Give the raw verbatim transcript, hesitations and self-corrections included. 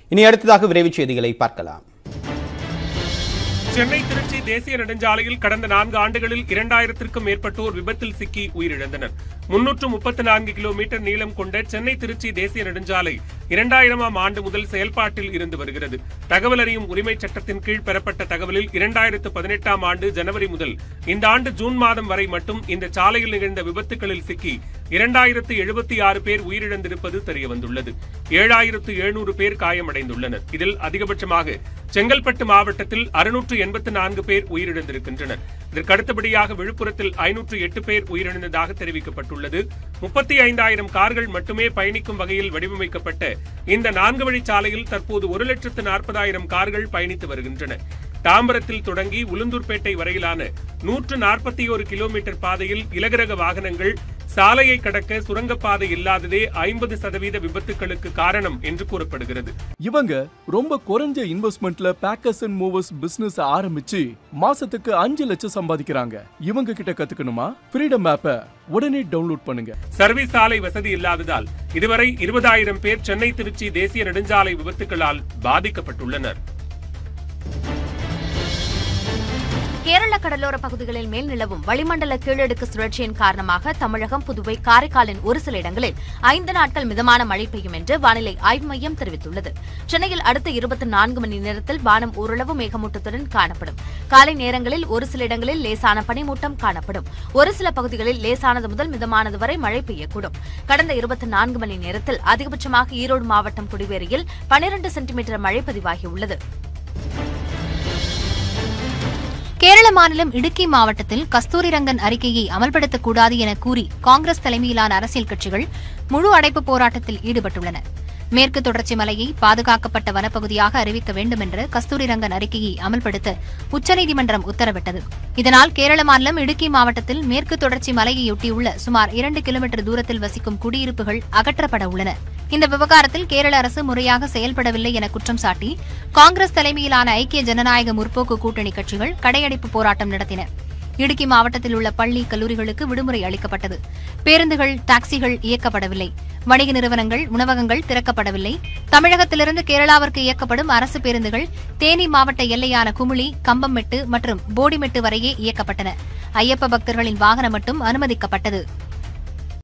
இனி அடுத்ததாக விரைவுச் செய்திகளை பார்க்கலாம். சென்னை திருச்சி தேசிய நெடுஞ்சாலையில் கடந்த நான்கு ஆண்டுகளில் இரண்டாயிரத்திற்கும் மேற்பட்டோர் விபத்தில் சிக்கி உயிரிழந்தனர். முன்னூற்று முப்பத்தி நான்கு கிலோமீட்டர் நீளம் கொண்ட சென்னை திருச்சி தேசிய நெடுஞ்சாலை இரண்டாயிரமாம் ஆண்டு முதல் செயல்பாட்டில் இருந்து வருகிறது. தகவல் அறியும் உரிமை சட்டத்தின் கீழ் பெறப்பட்ட தகவலில் இரண்டாயிரத்து பதினெட்டாம் ஆண்டு ஜனவரி முதல் இந்த ஆண்டு ஜூன் மாதம் வரை மட்டும் இந்த சாலையில் நிகழ்ந்த விபத்துகளில் சிக்கி இரண்டாயிரத்து எழுபத்தி ஆறு பேர் உயிரிழந்திருப்பது தெரியவந்துள்ளது. ஏழாயிரத்து எழுநூறு பேர் காயமடைந்துள்ளனர். இதில் அதிகபட்சமாக செங்கல்பட்டு மாவட்டத்தில் அறுநூற்று எண்பத்தி நான்கு பேர் உயிரிழந்திருக்கின்றனர். இதற்கு அடுத்தபடியாக விழுப்புரத்தில் ஐநூற்று எட்டு பேர் உயிரிழந்ததாக தெரிவிக்கப்பட்டுள்ளது. முப்பத்தி ஐந்தாயிரம் கார்கள் மட்டுமே பயணிக்கும் வகையில் வடிவமைக்கப்பட்ட இந்த நான்கு வழிச்சாலையில் தற்போது ஒரு லட்சத்து நாற்பதாயிரம் கார்கள் பயணித்து வருகின்றன. தாம்பரத்தில் தொடங்கி உளுந்தூர்பேட்டை வரையிலான நூற்று நாற்பத்தி ஒரு கிலோமீட்டர் பாதையில் இலகுரக வாகனங்கள் சாலையை கடக்க சுரங்கப்பாதை இல்லாததே ஐம்பது சதவீத விபத்துகளுக்கு காரணம் என்று கூறப்படுகிறது. இவங்க ரொம்ப குறைஞ்ச இன்வெஸ்ட்மெண்ட்ல பேக்கர்ஸ் அண்ட் மூவர்ஸ் பிசினஸ் ஆரம்பிச்சு மாசத்துக்கு அஞ்சு லட்சம் சம்பாதிக்கிறாங்க. இவங்க கிட்ட கத்துக்கணுமா? ஃப்ரீடம் ஆப்பை உடனே டவுன்லோட் பண்ணுங்க. சர்வீஸ் சாலை வசதி இல்லாததால் இதுவரை இருபதாயிரம் பேர் சென்னை திருச்சி தேசிய நெடுஞ்சாலை விபத்துகளால் பாதிக்கப்பட்டுள்ளனர். கேரள கடலோர பகுதிகளில் மேல் நிலவும் வளிமண்டல கீழடுக்கு சுழற்சியின் காரணமாக தமிழகம், புதுவை, காரைக்காலின் ஒரு சில இடங்களில் ஐந்து நாட்கள் மிதமான மழை பெய்யும் என்று வானிலை ஆய்வு மையம் தெரிவித்துள்ளது. சென்னையில் அடுத்த இருபத்தி நான்கு மணி நேரத்தில் வானம் ஓரளவு மேகமூட்டத்துடன் காணப்படும். காலை நேரங்களில் ஒரு சில இடங்களில் லேசான பனிமூட்டம் காணப்படும். ஒரு சில பகுதிகளில் லேசானது முதல் மிதமானது வரை மழை பெய்யக்கூடும். கடந்த இருபத்தி நான்கு மணி நேரத்தில் அதிகபட்சமாக ஈரோடு மாவட்டம் குடிவேரியில் பனிரண்டு சென்டிமீட்டர் மழை பதிவாகியுள்ளது. கேரள மாநிலம் இடுக்கி மாவட்டத்தில் கஸ்தூரிரங்கன் அறிக்கையை அமல்படுத்தக்கூடாது என கூறி காங்கிரஸ் தலைமையிலான அரசியல் கட்சிகள் முழு அடைப்பு போராட்டத்தில் ஈடுபட்டுள்ளன. மேற்கு தொடர்ச்சி மலையை பாதுகாக்கப்பட்ட வனப்பகுதியாக அறிவிக்க வேண்டும் என்ற கஸ்தூரிரங்கன் அறிக்கையை அமல்படுத்த உச்சநீதிமன்றம் உத்தரவிட்டது. இதனால் கேரள மாநிலம் இடுக்கி மாவட்டத்தில் மேற்கு தொடர்ச்சி மலையையொட்டியுள்ள சுமார் இரண்டு கிலோமீட்டர் தூரத்தில் வசிக்கும் குடியிருப்புகள் அகற்றப்பட உள்ளன. இந்த விவகாரத்தில் கேரள அரசு முறையாக செயல்படவில்லை என குற்றம் சாட்டி காங்கிரஸ் தலைமையிலான ஐக்கிய ஜனநாயக முற்போக்கு கூட்டணி கட்சிகள் கடையடைப்பு போராட்டம் நடத்தின. இடுக்கி மாவட்டத்தில் உள்ள பள்ளி, கல்லூரிகளுக்கு விடுமுறை அளிக்கப்பட்டது. பேருந்துகள், டாக்ஸிகள் இயக்கப்படவில்லை. வணிக நிறுவனங்கள், உணவகங்கள் திறக்கப்படவில்லை. தமிழகத்திலிருந்து கேரளாவிற்கு இயக்கப்படும் அரசு பேருந்துகள் தேனி மாவட்ட எல்லையான குமுளி, கம்பம்மெட்டு மற்றும் போடிமெட்டு வரையே இயக்கப்பட்டன. ஐயப்ப பக்தர்களின் வாகனம் மட்டும் அனுமதிக்கப்பட்டது.